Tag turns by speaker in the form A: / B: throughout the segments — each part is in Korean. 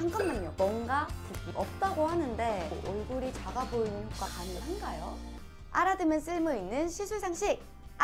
A: 잠깐만요. 뭔가 붓기 없다고 하는데 얼굴이 작아 보이는 효과 가능한가요? 알아두면 쓸모있는 시술상식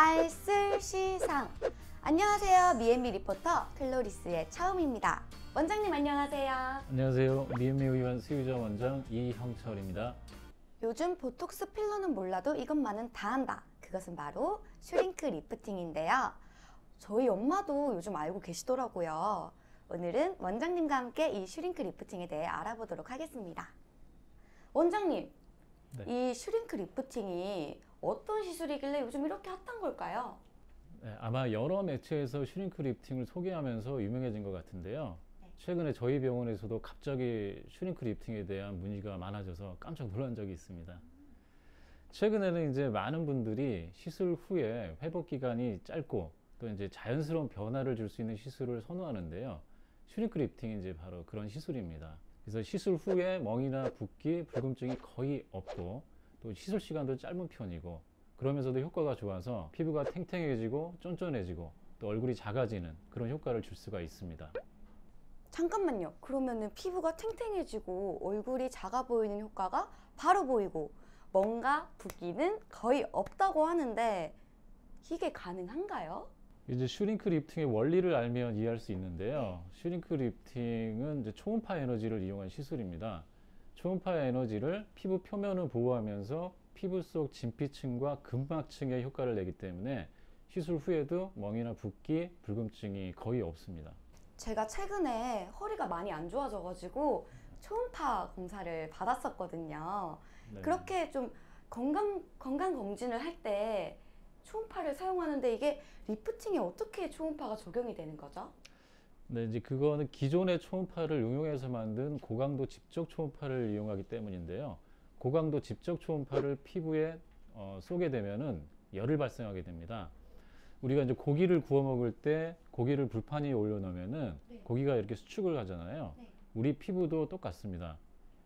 A: 알쓸시상. 안녕하세요. 미앤미 리포터 클로리스의 처음입니다. 원장님 안녕하세요.
B: 안녕하세요. 미앤미 의원 수유자 원장 이형철입니다.
A: 요즘 보톡스 필러는 몰라도 이것만은 다 한다. 그것은 바로 슈링크 리프팅인데요. 저희 엄마도 요즘 알고 계시더라고요. 오늘은 원장님과 함께 이 슈링크 리프팅에 대해 알아보도록 하겠습니다. 원장님, 네. 이 슈링크 리프팅이 어떤 시술이길래 요즘 이렇게 핫한 걸까요?
B: 네, 아마 여러 매체에서 슈링크 리프팅을 소개하면서 유명해진 것 같은데요. 네. 최근에 저희 병원에서도 갑자기 슈링크 리프팅에 대한 문의가 많아져서 깜짝 놀란 적이 있습니다. 최근에는 이제 많은 분들이 시술 후에 회복 기간이 짧고 또 이제 자연스러운 변화를 줄 수 있는 시술을 선호하는데요. 슈링크 리프팅이 이제 바로 그런 시술입니다. 그래서 시술 후에 멍이나 붓기, 불금증이 거의 없고 또 시술 시간도 짧은 편이고 그러면서도 효과가 좋아서 피부가 탱탱해지고 쫀쫀해지고 또 얼굴이 작아지는 그런 효과를 줄 수가 있습니다.
A: 잠깐만요. 그러면은 피부가 탱탱해지고 얼굴이 작아 보이는 효과가 바로 보이고 멍과 붓기는 거의 없다고 하는데 이게 가능한가요?
B: 이제 슈링크 리프팅의 원리를 알면 이해할 수 있는데요. 슈링크 리프팅은 이제 초음파 에너지를 이용한 시술입니다. 초음파 에너지를 피부 표면을 보호하면서 피부 속 진피층과 근막층에 효과를 내기 때문에 시술 후에도 멍이나 붓기, 불금증이 거의 없습니다.
A: 제가 최근에 허리가 많이 안 좋아져가지고 초음파 검사를 받았었거든요. 네. 그렇게 좀 건강 검진을 할 때 초음파를 사용하는데 이게 리프팅에 어떻게 초음파가 적용이 되는 거죠?
B: 네, 이제 그거는 기존의 초음파를 응용해서 만든 고강도 집적 초음파를 이용하기 때문인데요. 고강도 집적 초음파를 피부에 쏘게 되면은 열을 발생하게 됩니다. 우리가 이제 고기를 구워 먹을 때 고기를 불판 위에 올려놓으면은 네. 고기가 이렇게 수축을 하잖아요. 네. 우리 피부도 똑같습니다.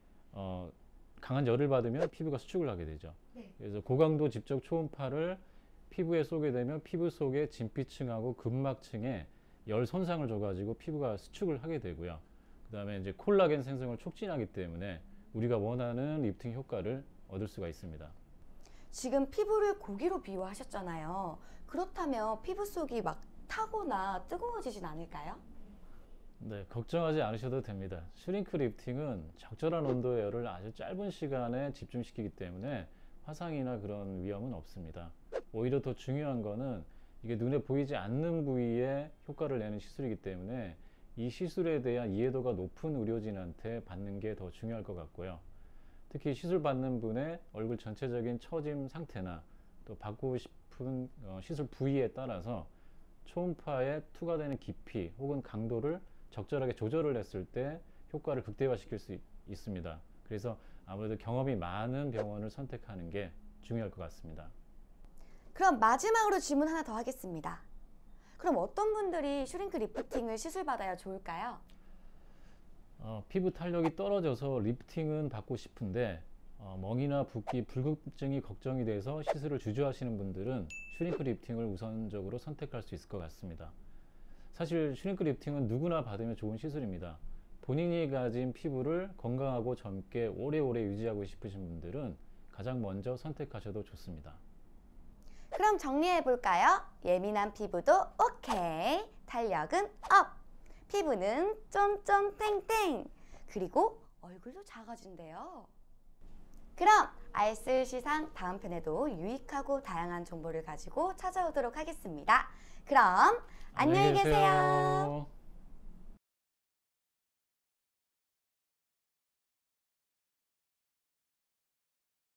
B: 강한 열을 받으면 피부가 수축을 하게 되죠. 네. 그래서 고강도 집적 초음파를 피부에 쏘게 되면 피부 속의 진피층하고 근막층에 열 손상을 줘가지고 피부가 수축을 하게 되고요. 그 다음에 이제 콜라겐 생성을 촉진하기 때문에 우리가 원하는 리프팅 효과를 얻을 수가 있습니다.
A: 지금 피부를 고기로 비유하셨잖아요. 그렇다면 피부 속이 막 타거나 뜨거워지진 않을까요?
B: 네, 걱정하지 않으셔도 됩니다. 슈링크 리프팅은 적절한 온도의 열을 아주 짧은 시간에 집중시키기 때문에 화상이나 그런 위험은 없습니다. 오히려 더 중요한 거는 이게 눈에 보이지 않는 부위에 효과를 내는 시술이기 때문에 이 시술에 대한 이해도가 높은 의료진한테 받는 게 더 중요할 것 같고요. 특히 시술 받는 분의 얼굴 전체적인 처짐 상태나 또 받고 싶은 시술 부위에 따라서 초음파에 투과되는 깊이 혹은 강도를 적절하게 조절을 했을 때 효과를 극대화시킬 수 있습니다. 그래서 아무래도 경험이 많은 병원을 선택하는 게 중요할 것 같습니다.
A: 그럼 마지막으로 질문 하나 더 하겠습니다. 그럼 어떤 분들이 슈링크 리프팅을 시술받아야 좋을까요?
B: 피부 탄력이 떨어져서 리프팅은 받고 싶은데 멍이나 붓기, 불금증이 걱정이 돼서 시술을 주저하시는 분들은 슈링크 리프팅을 우선적으로 선택할 수 있을 것 같습니다. 사실 슈링크 리프팅은 누구나 받으면 좋은 시술입니다. 본인이 가진 피부를 건강하고 젊게 오래오래 유지하고 싶으신 분들은 가장 먼저 선택하셔도 좋습니다.
A: 그럼 정리해볼까요? 예민한 피부도 오케이, 탄력은 업, 피부는 쫀쫀 탱탱, 그리고 얼굴도 작아진대요. 그럼 알쓸시상 다음 편에도 유익하고 다양한 정보를 가지고 찾아오도록 하겠습니다. 그럼 안녕히 계세요.